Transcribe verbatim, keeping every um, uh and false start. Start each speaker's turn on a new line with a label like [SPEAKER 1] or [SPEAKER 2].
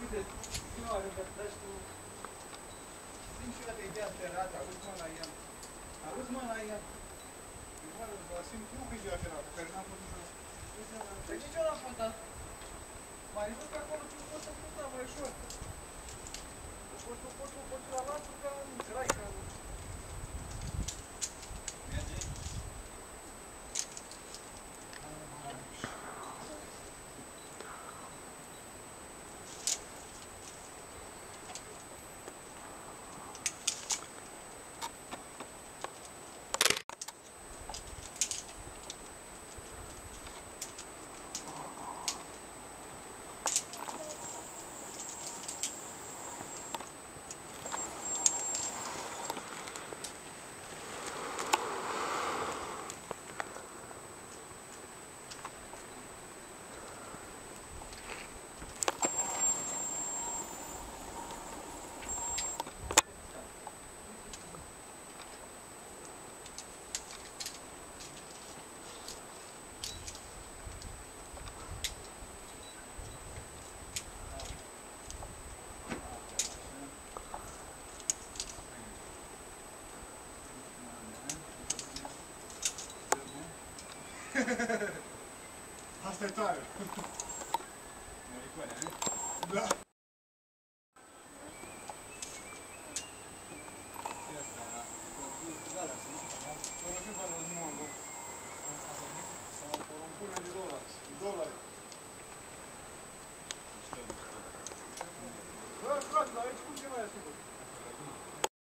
[SPEAKER 1] de prima oară că treci tu... Vin și eu de Via Ferrata, auzi mă la el. Auzi mă la el. Mă, vă simt eu cu Via Ferrata, care n-am fost niciodată.
[SPEAKER 2] Păi nici eu n-am fost, dar...
[SPEAKER 1] Mai văd că acolo ce pot să spun, dar mai